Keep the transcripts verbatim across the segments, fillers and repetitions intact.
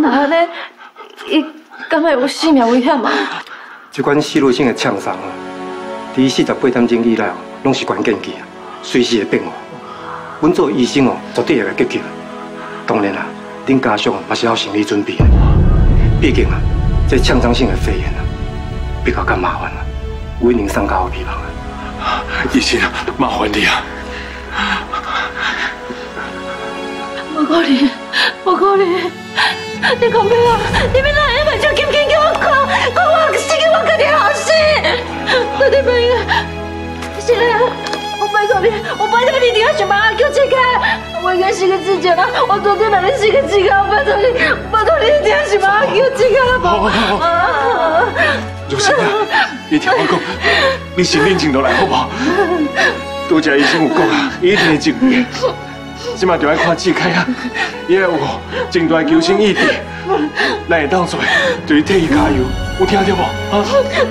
那安尼，伊敢会有生命危险吗？ 这款吸入性的呛伤啊，伫四十八点钟以内哦，拢是关键期啊，随时会变化。阮做医生哦，绝对会来急救。当然啦，恁家属嘛是要心理准备的。毕竟啊，这呛伤性的肺炎啊，比较较麻烦啊，为您上较有希望啊。 医生，麻烦你啊！ 不可能，不可能！你讲咩啊？你要哪会把这紧紧叫我看，讲我死给我家己好死！我的朋友，是啊，我拜托你，我拜托你一定要想办法救这个。我应该是个自己啦，我昨天买的是个自己，我拜托你，拜托你一定要想办法救这个，好不好？ 如新啊，你听我讲，你先冷静落来好不好？多谢医生有讲啊，伊一定会救你。即马就要看志凯啊，伊要有真大救生意志，咱会当做就是替伊加油，有听到无？啊？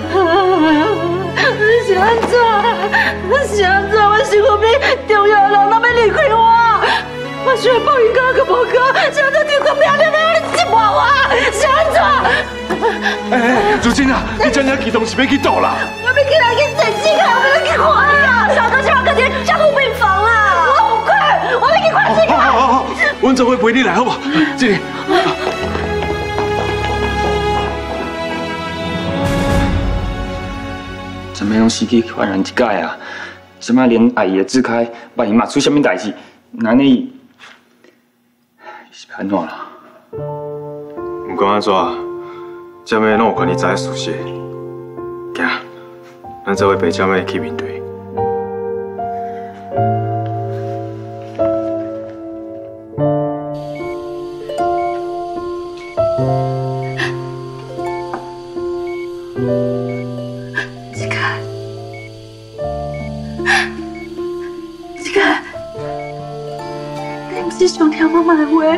你是安怎？你是安怎？我生活比重要的人拢要离开我，我需要报应高个无高，是安怎丢个漂亮的你折磨我？是安怎？ 哎哎，如今啊，你这样激动是要去倒啦？ 我要去来去整志凯，我要去看呀！小哥，今晚可是加护病房啊！我好快，我要去看志凯。 好好好，阮做伙陪你来好不好？这里。 怎么拢死去焕然一解啊？怎么连阿姨的志凯，万一嘛出什么代志，那你是要安怎啦？ 不管安怎，姐妹拢有权利知影事实。行，咱做伙陪姐妹去面对。 你想听妈妈的话，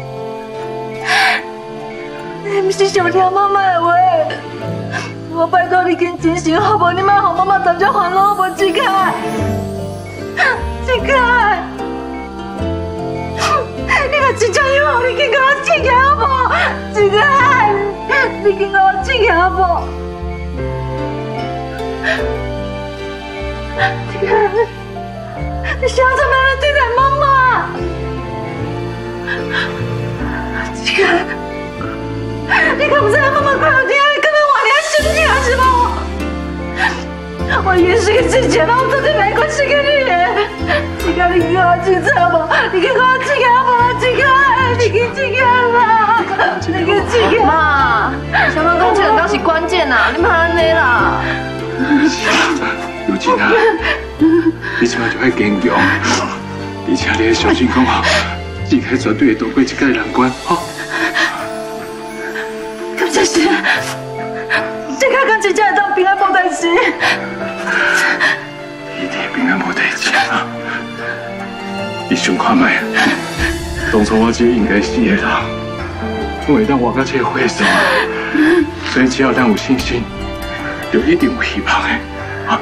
你不是想听妈妈的话。我拜托你跟真心好不好？你莫让妈妈当作烦恼，好不好？志凯，志凯，你若真正有好，你紧跟我进去好不好？志凯，你紧跟我进去好不好？志凯，你想怎么样对待妈妈？志凯，你敢不知道妈妈快要听，你根本我你还生气啊，是不？我也是个自己，然后昨天没关系给你。志凯，你给我进去好不好？你给我进去好不好？志凯，你给进去啦！你给进去。妈，小刚刚这个当是关键呐，你莫安尼啦。 如今啊，你即摆就要坚强，而且你要小心讲哦。志凯绝对会渡过这个难关，哈！ 咁就是，志凯敢真正会当平安无代志？ 一定平安无代志啊！你想看卖？当初我这个应该死的人，我会当活到这个岁数，所以只要咱有信心，就一定有希望的，啊！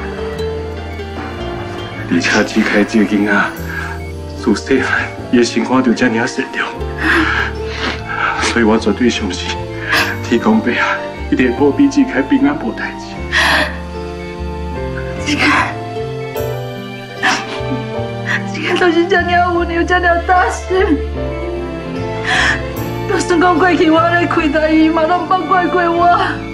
而且志凯这个囡仔，自细汉。伊的心肝就这么善良，所以我绝对相信天公伯啊，一定会保庇志凯平安无代志。 志凯，志凯都是这么有温柔，这么大心。就算讲过去我咧亏待伊，嘛拢放怪过我。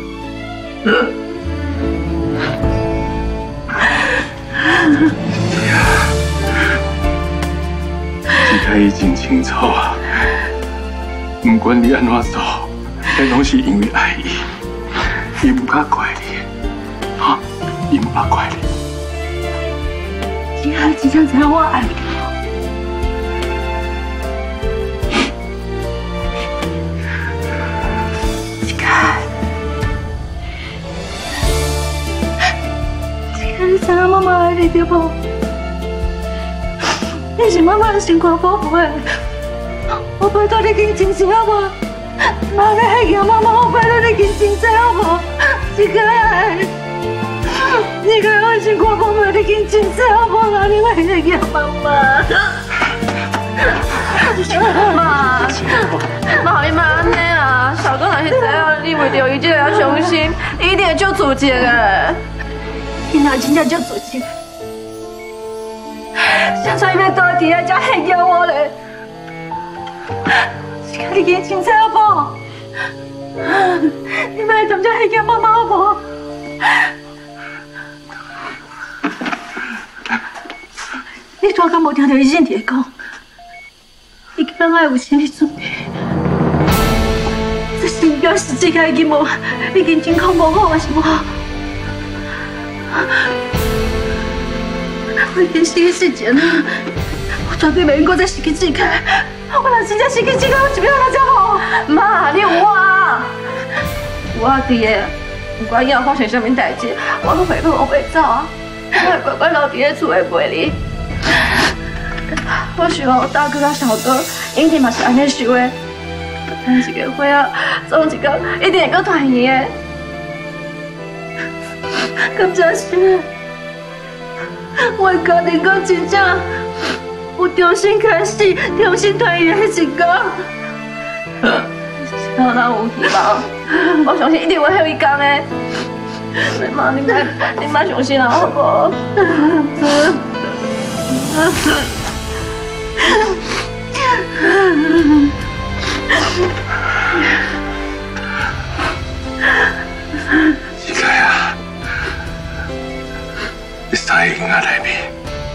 志凯已经清楚啊，不管你安怎做，那拢是因为爱伊，伊不敢怪你，哈，伊不敢怪你。 志凯真正知影我爱你。志凯，志凯，你知影妈妈爱你对不？你是妈妈的心肝宝贝，我拜托你紧真心好不？妈个海叫妈妈，我拜托你紧真心好不？志凯，志凯，我心肝宝贝，你紧真心好不？哪里会海叫妈妈？妈，妈，你妈安尼啊？ 为着伊这个伤心，伊一定会足自责的。伊若真正足自责，啥做伊要倒伫遐才吓叫我咧？是家己见清楚好不好？你莫当作吓叫妈妈好不好？你怎敢无听到伊真伫讲？伊叫咱爱有心理准备。这是表示这个已经无，已经情况无好，还是无好？我已经失去自己了，我绝对袂用再失去自己。我若真正失去自己，我怎么样才好？妈，你有我啊，有我伫的。不管以后发生什么代志，我都袂跑，我袂走啊，我会乖乖留伫咧厝诶陪你。我想我大哥甲小哥一定嘛是安尼想的，等一个花啊，总一个一定会阁团圆的。可这是我的家庭阁真正有重新开始、重新团圆的迄一天。只要咱有希望，我相信一定会有一天的。妈，你莫你莫伤心啊，好不好？ 志凯啊，你三个囡仔内面，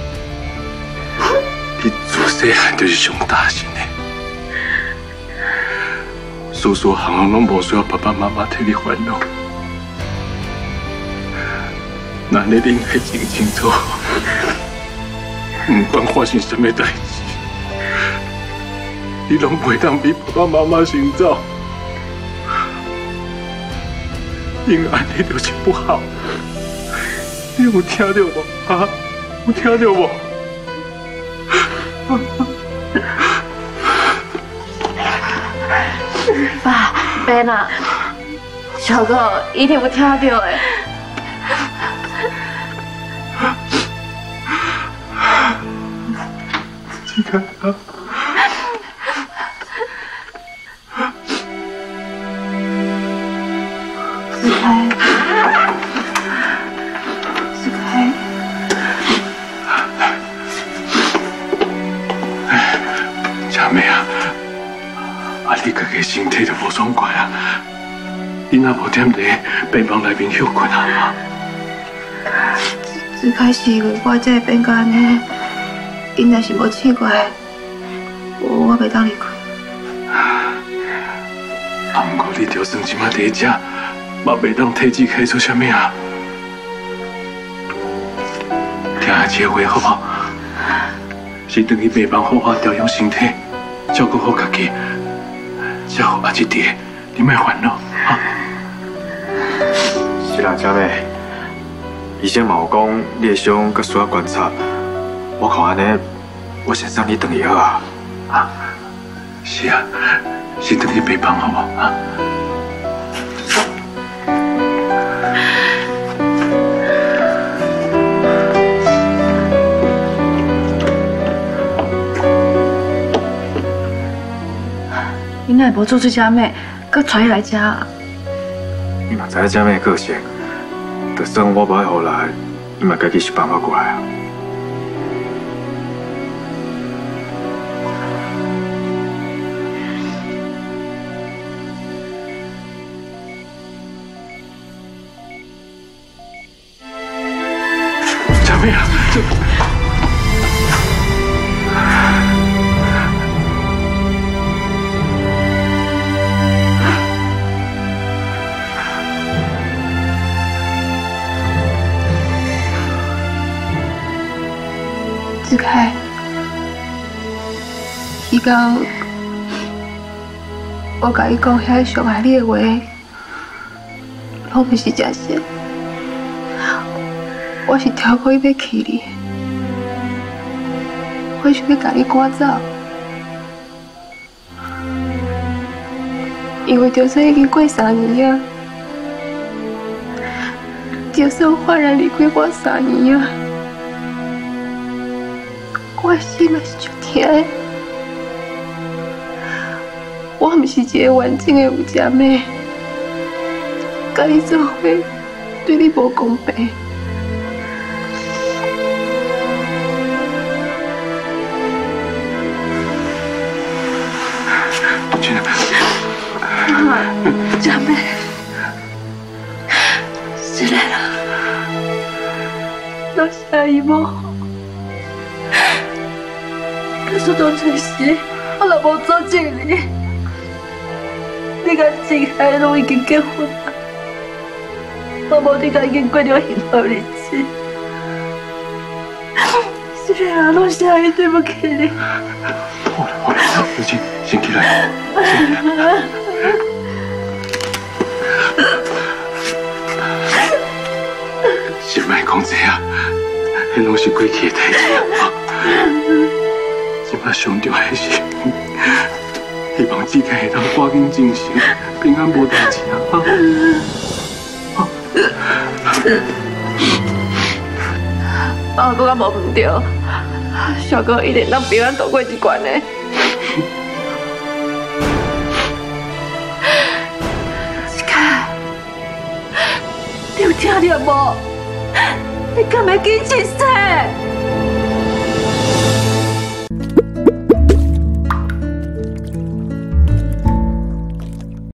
你自细汉就是上大心的，事事行行拢无需要爸爸妈妈替你烦恼。那你恁会真清楚，不管发生什么代志，你拢袂当比爸爸妈妈先走，因为安尼就是不好。你有听到无？啊，有听到无？ 爸，别啦，小哥一定有听到的。 志凯啊！ 志凯，志凯， 佳妹啊，啊你家己身体就无爽快啊，你若无踮伫病房内面休困啊？ 志凯是因为我这变到安尼。因若是无试过，我我袂当离开。 啊，不过你就算即马伫遮，嘛袂当替志开出啥物啊？听下这话好不好？是等于病房好好调养身体，照顾好家己，才好阿一弟，你莫烦恼啊。 是啦，姐妹，医生嘛有讲你的伤阁需要观察。我看安尼，我先送你回去好啊。 啊，是啊，先回去病房好不好啊？ 你哪会无做出姐妹，搁带来遮啊？ 你嘛知影姐妹的个性，就算我无爱回来，你嘛家己想办法过来啊。 姐妹啊，这。 志凯，伊讲我甲伊讲遐伤害你的话，拢不是真实。我是挑过伊要气你，我想要甲你赶走，因为就算已经过三年啊，就算焕然离开我三年啊。我心嘛是足痛的，我毋是一个完整的有姐妹， 甲你做伙，对你无公平。 真的， 姐妹，是来了，多谢姨母。可是当初时，我若无阻止你，你甲静海拢已经结婚了，我无你甲已经过了幸福日子。是啊，拢是阿姨对不起你。 好了好了，如今先起来，先起来。先莫讲这啊，迄拢是过去的代志啊。即摆上重要的是，希望自己会当赶紧进行，平安无代志啊！ 啊，我敢无问着，小哥一定当平安度过这关的。志凯，你有听到无？你敢会记一世？